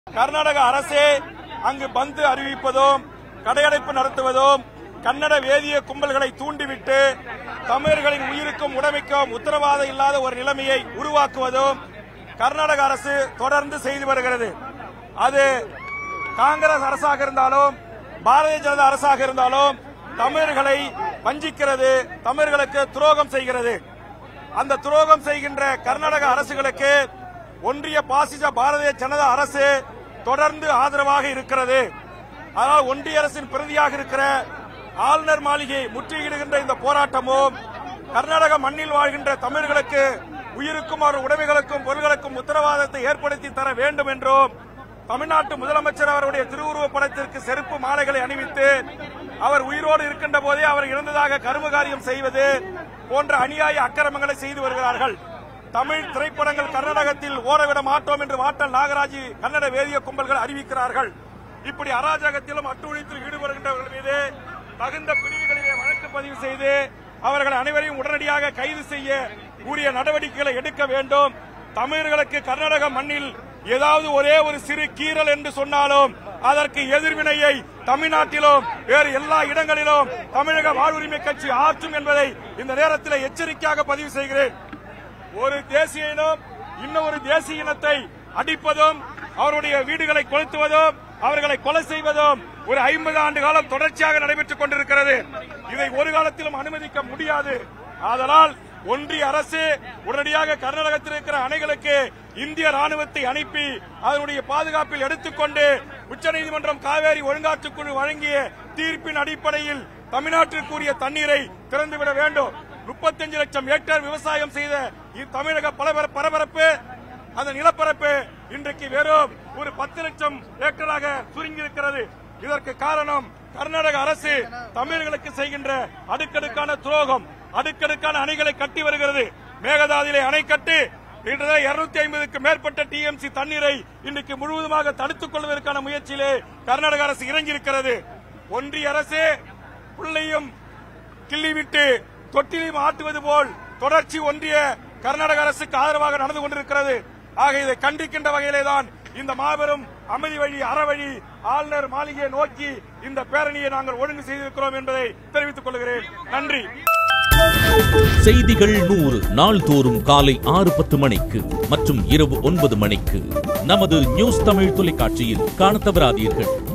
கர்நாடக அரசே அங்கு பந்து அறிவிப்பதும் கடையடைப்பு நடத்துவதும் கன்னட வேதிய கும்பல்களை தூண்டிவிட்டு தமிழர்களின் உயிருக்கும் உடைமைக்கும் உத்தரவாதம் இல்லாத ஒரு நிலைமையை உருவாக்குவதும் கர்நாடக அரசு தொடர்ந்து செய்து வருகிறது. அது காங்கிரஸ் அரசாக இருந்தாலும் பாரதிய ஜனதா அரசாக இருந்தாலும் தமிழர்களை வஞ்சிக்கிறது, தமிழர்களுக்கு துரோகம் செய்கிறது. அந்த துரோகம் செய்கின்ற கர்நாடக அரசுகளுக்கு ஒன்றிய பாசிச பாரதிய ஜனதா அரசு தொடர்ந்து ஆதரவாக இருக்கிறது. ஆனால் ஒன்றிய அரசின் பிரதியாக இருக்கிற ஆளுநர் மாளிகை முற்றுகையிடுகின்ற இந்த போராட்டமும் கர்நாடக மண்ணில் வாழ்கின்ற தமிழர்களுக்கு உயிருக்கும் அவர் உடைமைகளுக்கும் பொருள்களுக்கும் உத்தரவாதத்தை ஏற்படுத்தி தர வேண்டும் என்றும் தமிழ்நாட்டு முதலமைச்சர் அவருடைய திருவுருவப் படத்திற்கு செருப்பு மாலைகளை அணிவித்து அவர் உயிரோடு இருக்கின்ற போதே அவர் இறந்ததாக கருமகாரியம் செய்வது போன்ற அநியாய அக்கிரமங்களை செய்து வருகிறார்கள். தமிழ் திரைப்படங்கள் கர்நாடகத்தில் ஓடவிட மாட்டோம் என்று வாட்டல் நாகராஜ் கன்னட வேதிய கும்பல்கள் அறிவிக்கிறார்கள். இப்படி அராஜகத்திலும் அட்டுழியத்தில் ஈடுபடுகின்றவர்கள் மீது தகுந்த பிரிவுகளிலே வழக்கு பதிவு செய்து அவர்கள் அனைவரையும் உடனடியாக கைது செய்ய உரிய நடவடிக்கைகளை எடுக்க வேண்டும். தமிழர்களுக்கு கர்நாடக மண்ணில் ஏதாவது ஒரே ஒரு சிறு கீறல் என்று சொன்னாலும் அதற்கு எதிர்வினையை தமிழ்நாட்டிலும் வேறு எல்லா இடங்களிலும் தமிழக வாழ்வுரிமை கட்சி ஆற்றும் என்பதை இந்த நேரத்தில் எச்சரிக்கையாக பதிவு செய்கிறேன். ஒரு தேசிய இனம் இன்னொரு தேசிய இனத்தை அடிப்பதும் அவருடைய வீடுகளை கொளுத்துவதும் அவர்களை கொலை செய்வதும் ஒரு 50 ஆண்டு காலம் தொடர்ச்சியாக நடைபெற்றுக் கொண்டிருக்கிறது. இதை ஒரு காலத்திலும் அனுமதிக்க முடியாது. ஆதலால் ஒன்றிய அரசு உடனடியாக கர்நாடகத்தில் இருக்கிற அணைகளுக்கு இந்திய ராணுவத்தை அனுப்பி அதனுடைய பாதுகாப்பில் எடுத்துக்கொண்டு உச்சநீதிமன்றம் காவேரி ஒழுங்காற்றுக்குழு வழங்கிய தீர்ப்பின் அடிப்படையில் தமிழ்நாட்டிற்குரிய தண்ணீரை திறந்துவிட வேண்டும். 35 லட்சம் ஹெக்டேர் விவசாயம் செய்த தமிழக பரபரப்பு அந்த நிலப்பரப்பு இன்றைக்கு வெறும் ஒரு 10 லட்சம் ஹெக்டராக சுருங்கியிருக்கிறது. இதற்கு காரணம் கர்நாடக அரசு தமிழர்களுக்கு செய்கின்ற அடுக்கடுக்கான துரோகம். அடுக்கடுக்கான அணைகளை கட்டி வருகிறது. மேகதாதுவிலே அணை கட்டி 250க்கு மேற்பட்ட டிஎம்சி தண்ணீரை இன்றைக்கு முழுவதுமாக தடுத்துக் கொள்வதற்கான முயற்சியிலே கர்நாடக அரசு இறங்கியிருக்கிறது. ஒன்றிய அரசு புள்ளையும் கிள்ளிவிட்டு தொட்டிலையும் ஆட்டுவது போல் தொடர்ச்சி ஒன்றிய கர்நாடக அரசுக்கு ஆதரவாக நடந்து கொண்டிருக்கிறது. ஆக இதை கண்டிக்கின்ற வகையிலேதான் இந்த மாபெரும் அமைதி வழி அறவழி ஆளுநர் மாளிகையை நோக்கி இந்த பேரணியை நாங்கள் ஒழுங்கு செய்திருக்கிறோம் என்பதை தெரிவித்துக் கொள்கிறேன். நன்றி. செய்திகள் 100 நாள்தோறும் காலை 6:10 மணிக்கு மற்றும் இரவு 9 மணிக்கு நமது நியூஸ் தமிழ் தொலைக்காட்சியில் காணத் தவறாதீர்கள்.